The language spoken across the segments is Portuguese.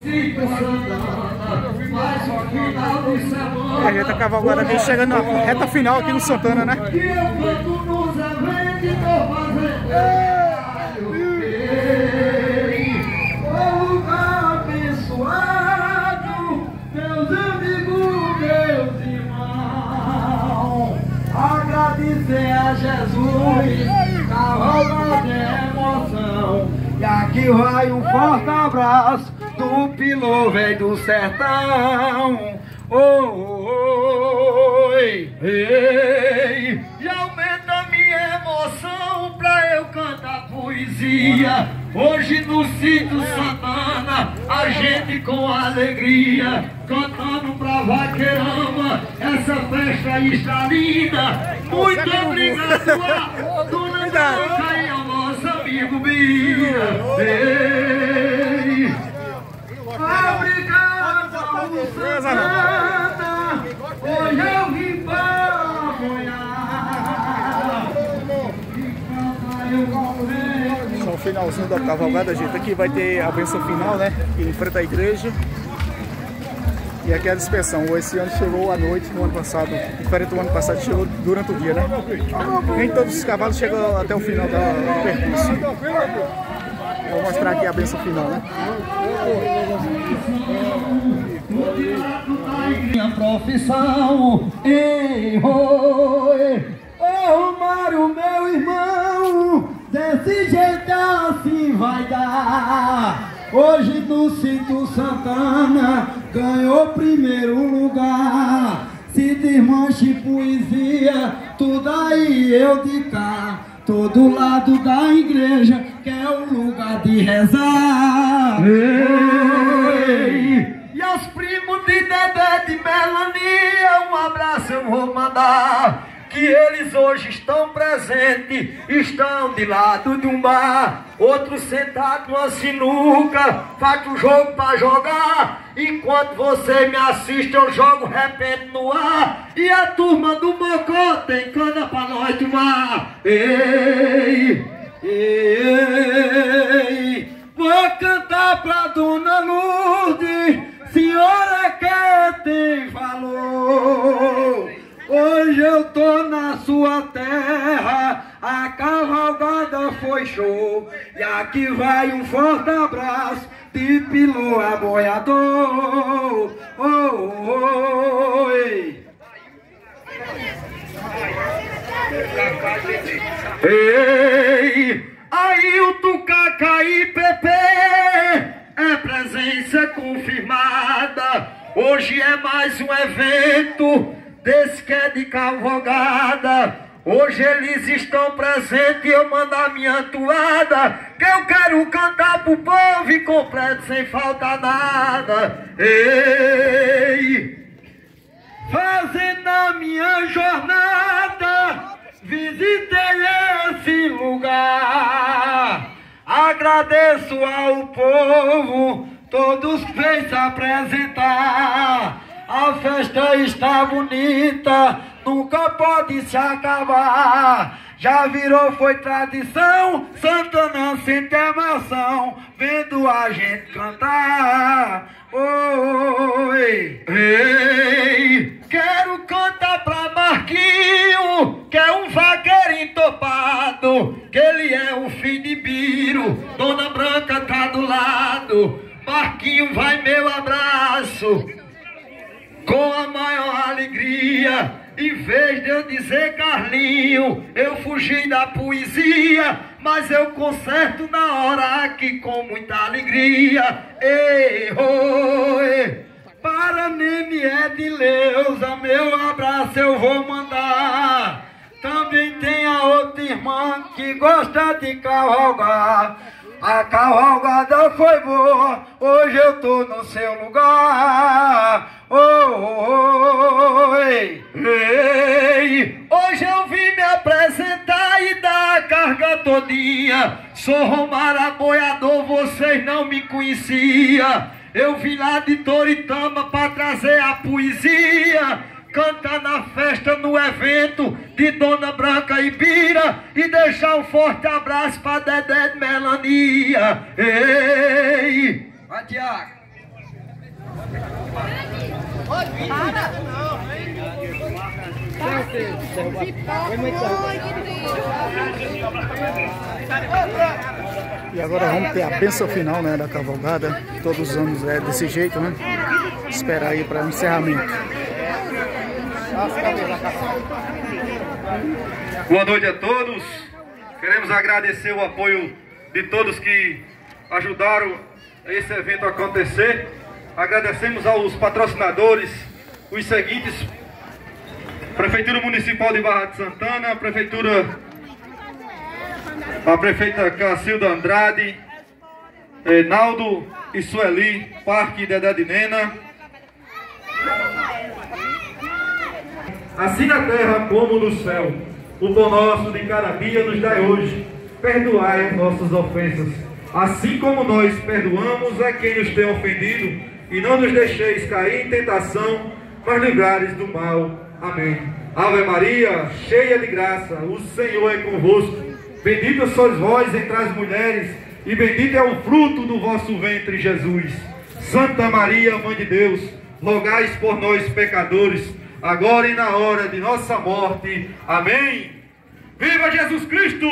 A gente a cavalgada vem chegando na reta final aqui no Santana, né? Agradecer a Jesus, cavalgada de emoção. E aqui vai um forte abraço do piloto velho do sertão. Oi, ei, e aumenta a minha emoção pra eu cantar poesia. Hoje no sítio Santana, a gente com alegria, cantando pra vaqueirama, essa festa está linda. Muito obrigado a dona Branca e ao nosso amigo Bia. Ei, obrigado ao Santana, hoje eu vim pra apoiar. Só o finalzinho da cavalgada, gente. Aqui vai ter a bênção final, né? Em frente à igreja. E aqui é a dispersão. Esse ano chegou à noite, no ano passado. Diferente do ano passado, chegou durante o dia, né? Nem todos os cavalos chegam até o final do percurso. Vou mostrar aqui a bênção final, né? Minha profissão, ei, oi, ô Mário, meu irmão, desse jeito assim vai dar. Hoje no sítio Santana ganhou primeiro lugar. Se desmanche poesia, tudo aí eu de cá. Todo lado da igreja que é o lugar de rezar. Ei, e aos primos de Dedé, de Melania, um abraço eu vou mandar. Que eles hoje estão presentes, estão de lado de um bar, outros sentados numa sinuca, faz um jogo pra jogar. Enquanto você me assiste, eu jogo repente no ar. E a turma do Mocó tem cana pra nós tomar. Ei, ei, vou cantar pra Dona Lourdes, senhora que tem valor. Hoje eu tô na sua terra, a cavalgada foi show. E aqui vai um forte abraço de piloto aboiador. Oi. Ei, aí o Tucacaí Pepe é presença confirmada. Hoje é mais um evento desse que é de cavalgada. Hoje eles estão presentes e eu mando a minha toada, que eu quero cantar pro povo e completo sem falta nada. Ei, fazendo a minha jornada, visitei esse lugar. Agradeço ao povo, todos veio se apresentar. A festa está bonita, nunca pode se acabar. Já virou, foi tradição, Santana sente emoção, vendo a gente cantar. Oi, ei, quero cantar pra Marquinho, que é um vaqueiro entopado, que ele é o filho de Biro, Dona Branca tá do lado. Marquinho, vai meu abraço com a maior alegria. Em vez de eu dizer Carlinho, eu fugi da poesia, mas eu conserto na hora aqui com muita alegria. Ei, oi, para Neme Edileuza, meu abraço eu vou mandar. Também tem a outra irmã que gosta de cavalgar. A cavalgada foi boa, hoje eu tô no seu lugar. Oi, ei, hoje eu vim me apresentar e dar a carga todinha. Sou Romário Aboiador, vocês não me conheciam. Eu vim lá de Toritama pra trazer a poesia, cantar na festa, no evento de Dona Branca e Bira, e deixar um forte abraço pra Dedé de Melania. Ei, vai, Tiago. E agora vamos ter a bênção final, né, da cavalgada. Todos os anos é desse jeito, né? Esperar aí para o encerramento. Boa noite a todos. Queremos agradecer o apoio de todos que ajudaram esse evento a acontecer. Agradecemos aos patrocinadores, os seguintes: Prefeitura Municipal de Barra de Santana, a prefeita Cacilda Andrade, Naldo e Sueli, Parque Dedé de Nena. Assim na terra como no céu, o pão nosso de cada dia nos dai hoje. Perdoai as nossas ofensas, assim como nós perdoamos a quem nos tem ofendido, e não nos deixeis cair em tentação, mas livrai-nos do mal. Amém. Ave Maria, cheia de graça, o Senhor é convosco. Bendita sois vós entre as mulheres, e bendito é o fruto do vosso ventre, Jesus. Santa Maria, Mãe de Deus, rogai por nós, pecadores, agora e na hora de nossa morte. Amém. Viva Jesus Cristo!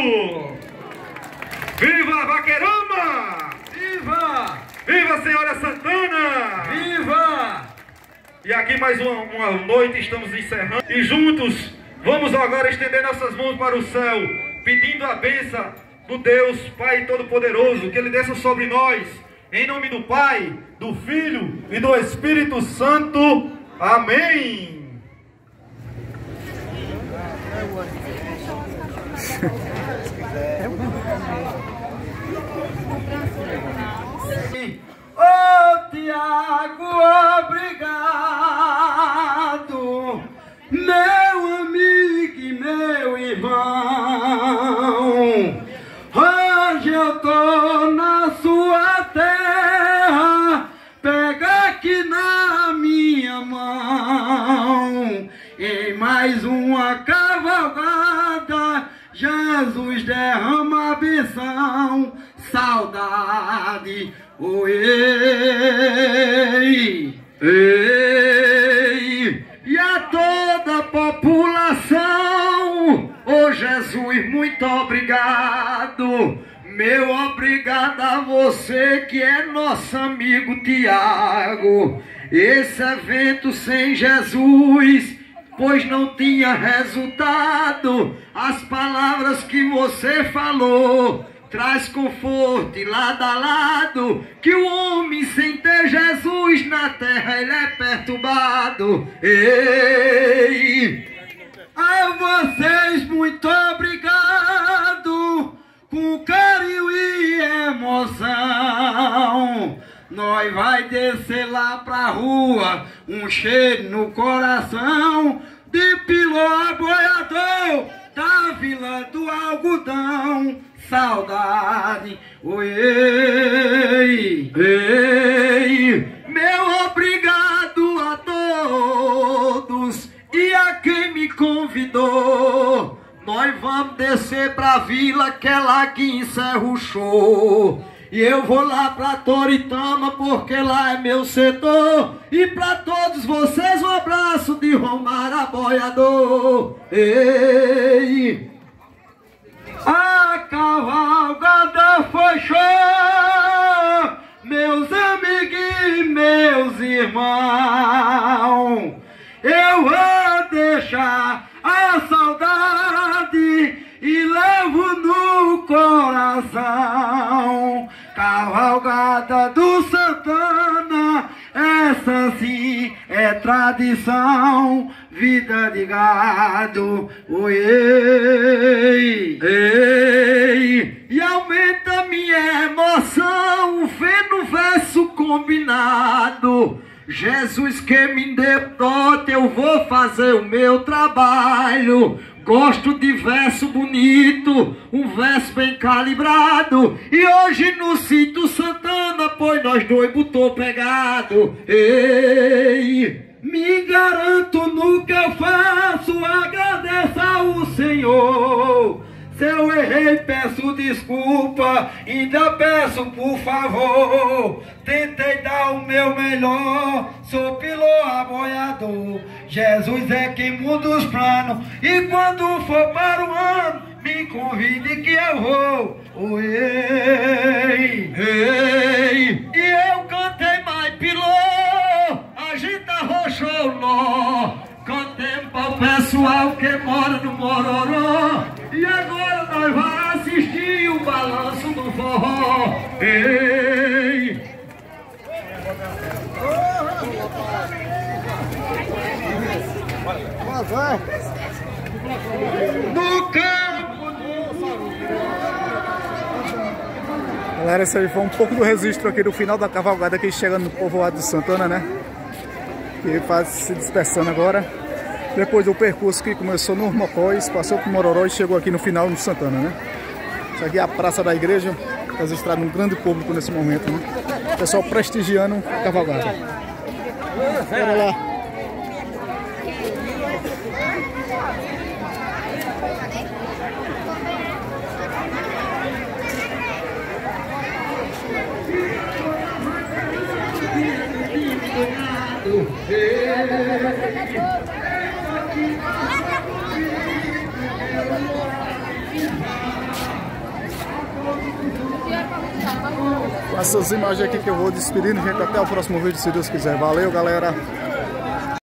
Viva Vaquerama! Viva! Viva Senhora Santana! Viva! E aqui mais uma noite estamos encerrando. E juntos vamos agora estender nossas mãos para o céu, pedindo a bênção do Deus Pai Todo-Poderoso, que Ele desça sobre nós, em nome do Pai, do Filho e do Espírito Santo. Amém. Ô Tiago, obrigado, meu amigo e meu irmão. Hoje eu tô na sua terra, pega aqui na minha mão. Em mais uma cavalgada, Jesus derrama a benção. Saudade, ei, ei, e a toda a população, ô Jesus, muito obrigado. Meu obrigado a você que é nosso amigo Tiago. Esse evento sem Jesus, pois não tinha resultado. As palavras que você falou traz conforto e lado a lado, que o homem sem ter Jesus na terra, ele é perturbado. Ei, a vocês muito obrigado, com carinho e emoção. Nós vai descer lá pra rua, um cheiro no coração, de piloto boiador da Vila do Algodão. Saudade, ei, ei, meu obrigado a todos e a quem me convidou. Nós vamos descer pra vila, que é lá que encerra o show. E eu vou lá pra Toritama, porque lá é meu setor. E pra todos vocês um abraço de Romara Boiador. Ei, a cavalgada foi show, meus amigos e meus irmãos. Eu vou deixar a saudade e levo no coração. Cavalgada do Santana, essa sim é tradição. Vida de gado, ei, ei, e aumenta minha emoção vendo o verso combinado. Jesus que me deu dote, eu vou fazer o meu trabalho. Gosto de verso bonito, um verso bem calibrado. E hoje no sítio Santana, pois nós dois botou pegado. Ei, me garanto no que eu faço, agradeço ao Senhor. Se eu errei, peço desculpa, ainda peço por favor. Tentei dar o meu melhor, sou piloto aboiador. Jesus é quem muda os planos, e quando for para o ano, me convide que eu vou. Oh, ei, ei. E eu cantei mais piloto, agita roxo nó. Cantei para o pessoal que mora no Mororó. E agora nós vamos assistir o balanço do forró. Ei! No campo Galera, esse aí foi um pouco do registro aqui do final da cavalgada aqui chegando no povoado de Santana, né? Que faz se dispersando agora. Depois do percurso que começou no Mocóis, passou por Mororó e chegou aqui no final no Santana, né? Isso aqui é a praça da igreja, registrado um grande público nesse momento, né? O pessoal prestigiando a cavalgada. Bora lá. Com essas imagens aqui que eu vou despedindo, gente, até o próximo vídeo, se Deus quiser. Valeu, galera!